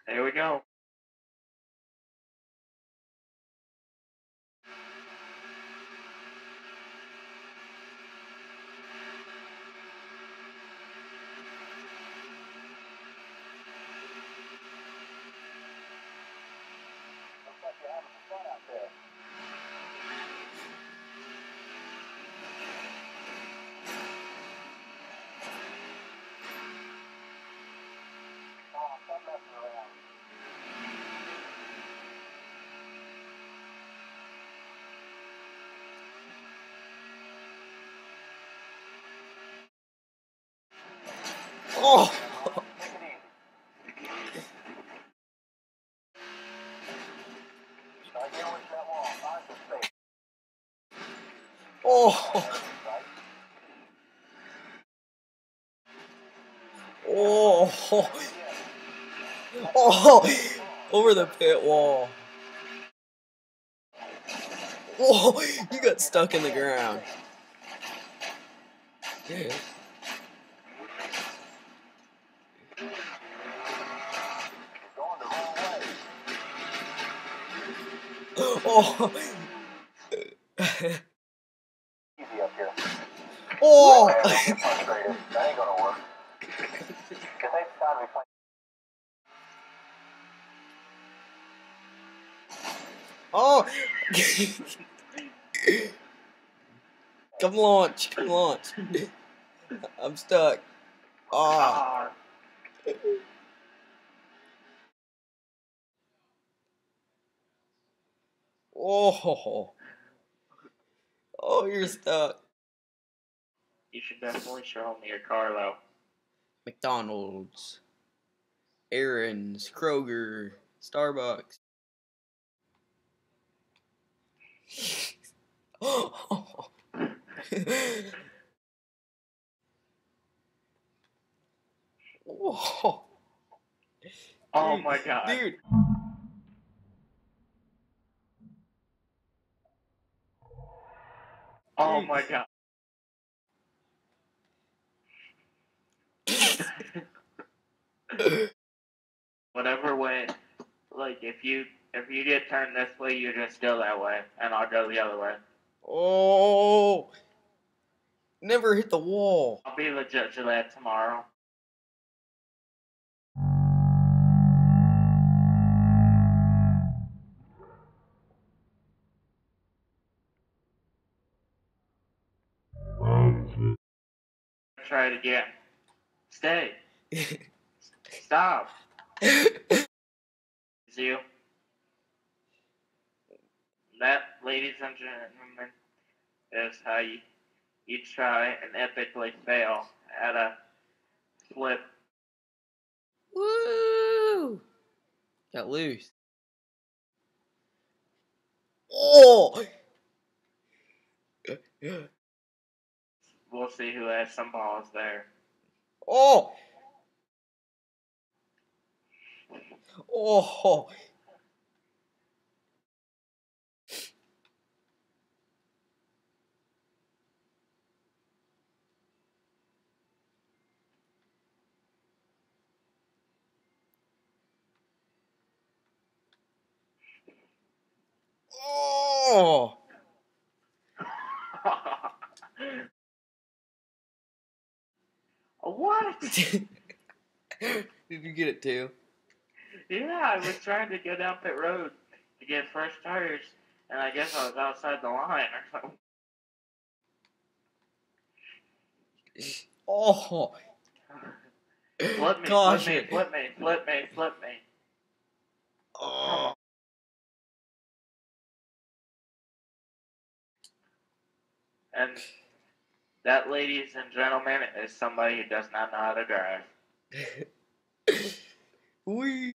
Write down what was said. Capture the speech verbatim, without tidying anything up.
There we go. Oh! Oh! Oh! Oh! Over the pit wall. Oh! You got stuck in the ground. Oh! Easy up here. Oh! Man, don't get frustrated. That ain't gonna work. It takes time to be playing. Oh! Come launch, come launch. I'm stuck. Ah. Oh. Oh, you're stuck. You should definitely show me your car, though. McDonald's, Aaron's, Kroger, Starbucks. Oh. Oh. Oh Dude, my god. Dude. Oh Dude. my god. Whatever way, like if you if you get turned this way, you just go that way, and I'll go the other way. Oh. Never hit the wall. I'll be the judge of that tomorrow. Try it again. Stay. Stop. It's you. That, ladies and gentlemen, is how you, you try and epically fail at a flip. Woo! Got loose. Oh! We'll see who has some balls there. Oh! Oh! Oh! What? Did you get it too? Yeah, I was trying to go down pit road to get fresh tires, and I guess I was outside the line or something. Oh! Flip me, Caution. flip me, flip me, flip me, flip me. Oh. And that, ladies and gentlemen, is somebody who does not know how to drive. We